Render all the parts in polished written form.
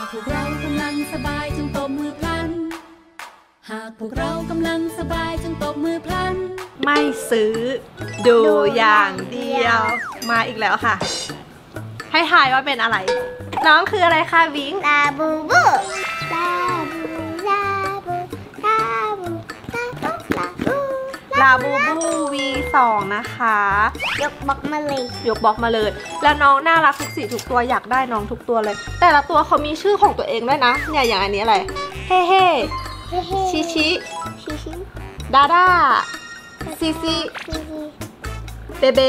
พวกเรากำลังสบายจงตบมือพลันหากพวกเรากำลังสบายจงตบมือพลันไม่ซื้อดูอย่างเดียวมาอีกแล้วค่ะให้ทายว่าเป็นอะไรน้องคืออะไรคะวิงลาบูบูลาบูลาบูลาบูลาบูลาบูบู V2 นะคะยกบล็อกมาเลยยกบล็อกมาเลยแล้วน้องน่ารักทุกสีทุกตัวอยากได้น้องทุกตัวเลยแต่ละตัวเขามีชื่อของตัวเองด้วยนะเนี่ยอย่างอันนี้อะไรเฮ่เฮ่ชิชิดาด้าซีซีเบเบ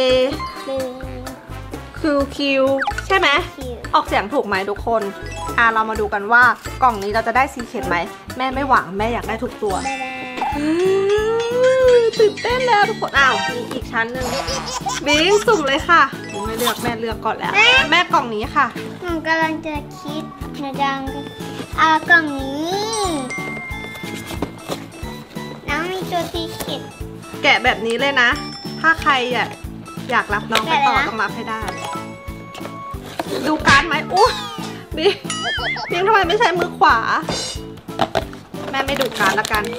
คิวใช่ไหมออกเสียงถูกไหมทุกคนเรามาดูกันว่ากล่องนี้เราจะได้ซีเคร็ตไหมแม่ไม่หวังแม่อยากได้ทุกตัวตื่นเต้นแล้วทุกคนมีอีกชั้นหนึ่งบิงสุ่มเลยค่ะไม่เลือกแม่เลือกก่อนแล้วแม่กล่องนี้ค่ะหนูกำลังจะคิดหนูจะเอากล่องนี้น้องมีตัวซีเคร็ตแกะแบบนี้เลยนะถ้าใครอยากรับน้องไปต่อต้องรับให้ได้ดูการไหมอู้บิงทำไมไม่ใช้มือขวาแม่ไม่ดูการละกัน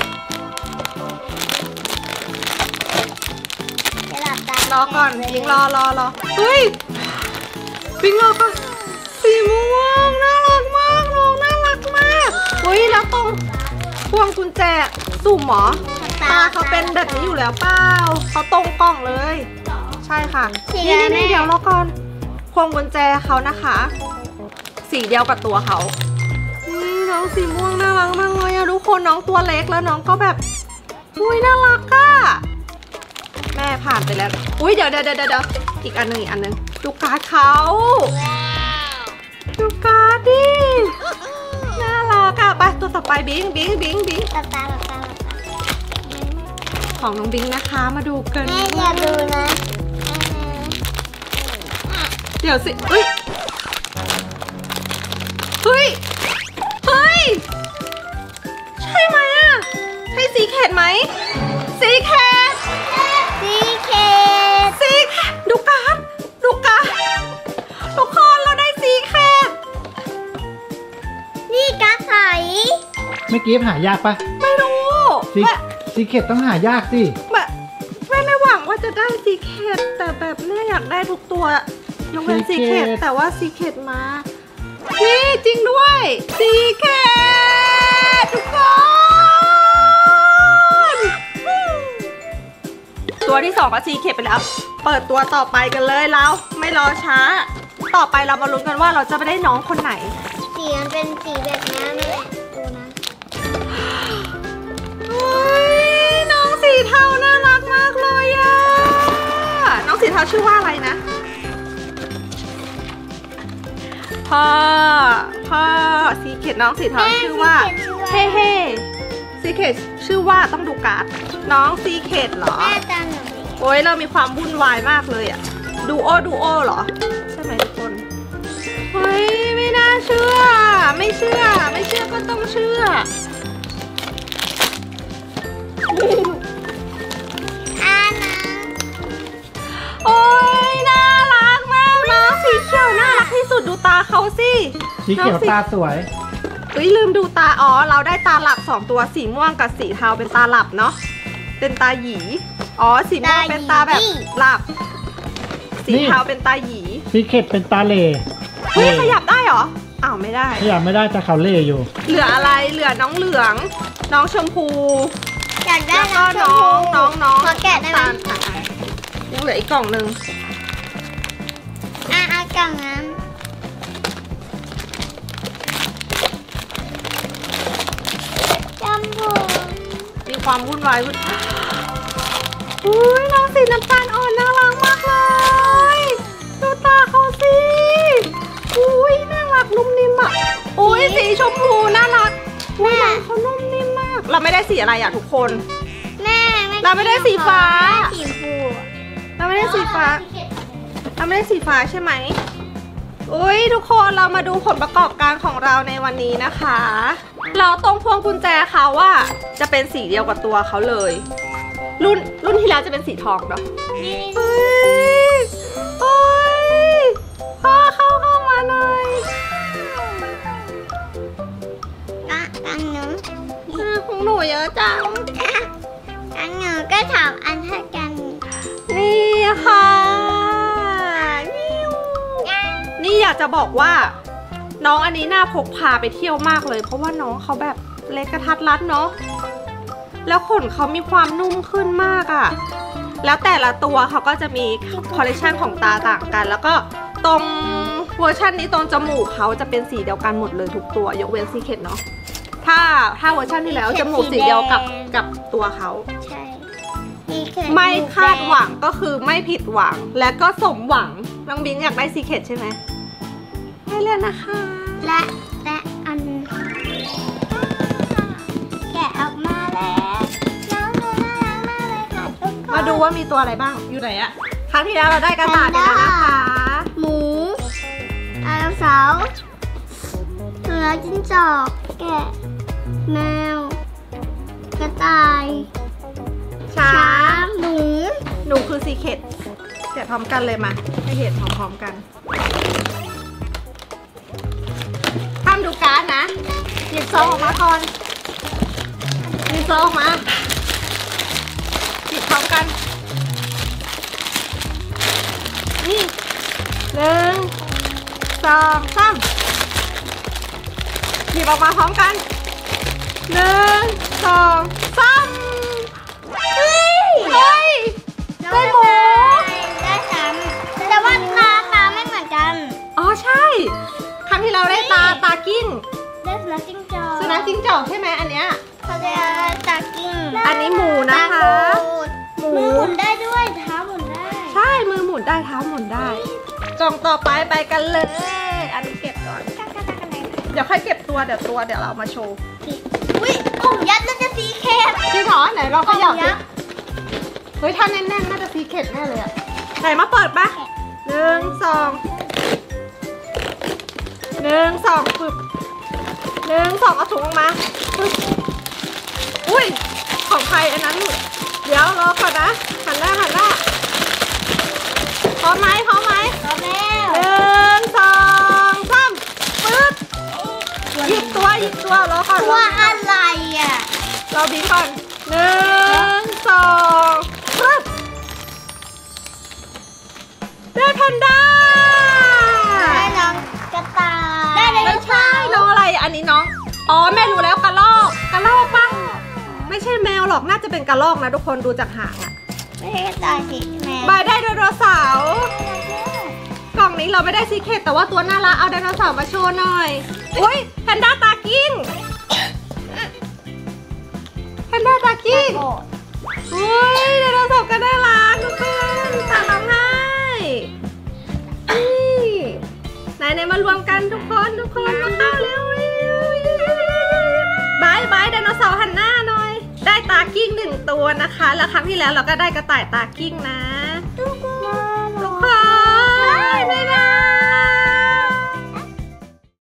รอก่อนบิงรอเฮ้ยบิงรอก่อนสีม่วงน่ารักมากน้องน่ารักมากเฮ้ยแล้วตรงพวงกุญแจสุ่มหรอเขาเป็นแบบนี้อยู่แล้วเปล่าเขาตรงกล่องเลยใช่ค่ะนี่เดี๋ยวรอก่อนพวงกุญแจเขานะคะสีเดียวกับตัวเขาน้องสีม่วงน่ารักมากเลยอะทุกคนน้องตัวเล็กแล้วน้องก็แบบอุ้ยน่ารักอะแม่ผ่านไปแล้วอุ้ยเดี๋ยวอีกอันหนึ่งดูการ์ดเขาดูการ์ดดิน่ารักอะไปตัวต่อไปบิงของน้องบิงนะคะมาดูกันแม่อย่าดูนะเดี๋ยวสิเฮ้ยใช่ไหมอะใช่ซีเคร็ตไหมซีเคร็ตดูการ์ดทุกคนเราได้ซีเคร็ตนี่การ์ดใสเมื่อกี้หายากปะไม่รู้ซีเคร็ตต้องหายากสิแม่ไม่หวังว่าจะได้ซีเคร็ตแต่แบบแม่อยากได้ทุกตัวยกเว้นซีเคร็ตแต่ว่าซีเคร็ตมานี่จริงด้วยซีเคร็ตทุกคนตัวที่2ก็ซีเคร็ตไปแล้วเปิดตัวต่อไปกันเลยเราไม่รอช้าต่อไปเรามาลุ้นกันว่าเราจะไปได้น้องคนไหนสีมันเป็นสีแบบนี้แม่ดูนะน้องสีเทาน่ารักมากเลยอะน้องสีเทาชื่อว่าอะไรนะพ่อซีเคร็ตน้องสีเทาชื่อว่าเฮ่ซีเคร็ตชื่อว่าต้องดูการ์ดน้องซีเคร็ตเหรอโอ้ยเรามีความวุ่นวายมากเลยอะดูโอเหรอใช่ไหมทุกคนเฮ้ยไม่น่าเชื่อไม่เชื่อก็ต้องเชื่อโอ้ยน่ารักมากน้องสีเขียวน่ารักที่สุดดูตาเขาสิสีเขียวตาสวยลืมดูตาเราได้ตาหลับ2ตัวสีม่วงกับสีเทาเป็นตาหลับเนาะเป็นตาหยีสีม่วงเป็นตาแบบหลับสีเทาเป็นตาหยีซีเคร็ตเป็นตาเล่ขยับได้เหรอไม่ได้ขยับไม่ได้แต่เขาเล่อยู่เหลืออะไรเหลือน้องเหลืองน้องชมพูอยากได้น้องขอแกะได้ไหมยังเหลืออีกกล่องหนึ่งเอากล่องนั้นจำพูมีความวุ่นวายน้องสีน้ำตาลอ่อนน่ารักมากเลยดูตาเขาสิน่ารักนุ่มนิ่มอ่ะสีชมพูน่ารักแม่เขานุ่มนิ่มมากเราไม่ได้สีอะไรอ่ะทุกคนแม่เราไม่ได้สีฟ้าสีชมพูเราไม่ได้สีฟ้าใช่ไหมทุกคนเรามาดูผลประกอบการของเราในวันนี้นะคะเราตรงพวงกุญแจเขาว่าจะเป็นสีเดียวกับตัวเขาเลยรุ่นที่แล้วจะเป็นสีทองเนาะพ่อเข้ามาเลยหนูเยอะจังอันหนูก็ถามอันเท่ากันนี่ค่ะนี่อยากจะบอกว่า น้องอันนี้น่าพกพาไปเที่ยวมากเลย เพราะว่าน้องเขาแบบเล็กกระทัดรัดเนาะแล้วขนเขามีความนุ่มขึ้นมากอะแล้วแต่ละตัวเขาก็จะมีคอลเลคชันของตาต่างกัน แล้วก็ตรงเวอร์ชันนี้ตรงจมูกเขาจะเป็นสีเดียวกันหมดเลยทุกตัวยกเว้นซีเคทเนาะถ้าเวอร์ชันที่แล้วจมูกสีเดียวกับตัวเขาใช่ไม่คาดหวังก็คือไม่ผิดหวังและก็สมหวังน้องบิงอยากได้ซีเคทใช่ไหมให้เล่นนะคะและอันแกะออกมาแล้วน้องหนูน่ารักมากเลยค่ะทุกคนมาดูว่ามีตัวอะไรบ้างอยู่ไหนอะครั้งที่แล้วเราได้กระต่ายไปแล้วนะคะหมูไดโนเสาร์เสือจิ้งจอกแกะแมวกระต่ายช้างหนูหนูคือซีเคทแกะพร้อมกันเลยมาให้เห็นพร้อมๆกันห้ามดูการ์ดนะหยิบซองออกมาก่อนหยิบซองออกมาหยิบพร้อมกันนี่1 2 3หยิบออกมาพร้อมกัน1 2 3เฮ้ยได้หมูได้ซ้ำแต่ว่าตาไม่เหมือนกันอ๋อใช่ ครั้งที่เราได้ตากิ้งได้สุนัขจิ้งจอกสุนัขจิ้งจอกใช่ไหมอันเนี้ยเขาจะตากิ้งอันนี้หมูนะคะ หมูมือหมุนได้ด้วยเท้าหมุนได้ใช่มือหมุนได้เท้าหมุนได้กล่องต่อไปไปกันเลย อันนี้เก็บก่อน เดี๋ยวค่อยเก็บตัวเดี๋ยวเรามาโชว์อุ้ยผมยัดน่าจะสีเข็ดจริงเหรอไหนลองเขย่ายัสิกษ์เฮ้ยถ้าแน่นๆน่าจะซีเคทแน่เลยอะไหนมาเปิดปะ1 2 ปึ๊บ1 2เอาถุงออกมาปึ๊บอุ้ยของใครอันนั้นหลุดเดี๋ยวรอก่อนนะหันหน้าพร้อมไหมพร้อมแล้ว 1 2 3ปึ๊บหยิบตัวรอก่อนตัวอะไรอ่ะรอบิงก่อน1 2ปึ๊บได้แพนด้าได้น้องกระต่ายได้เลยไม่ใช่น้องอะไรอันนี้น้องอ๋อแม่รู้แล้วกระรอกปะไม่ใช่แมวหรอกน่าจะเป็นกระรอกนะทุกคนดูจากหางอะไม่ใช่กระต่ายสิแมวบายได้ไดโนเสาร์กล่องนี้เราไม่ได้ซีเคทแต่ว่าตัวน่ารักเอาไดโนเสาร์มาโชว์หน่อยอุ้ยแพนด้าตากิ้งอุ้ยไดโนเสาร์ก็น่ารักทุกคนตาร้องไห้นี่ไหนมารวมกันทุกคนมาเข้าเร็วบายไดโนเสาร์หันหน้าหน่อยได้ตากิ้ง1 ตัวนะคะแล้วครั้งที่แล้วเราก็ได้กระต่ายตากิ้งนะทุกคนบ๊ายบาย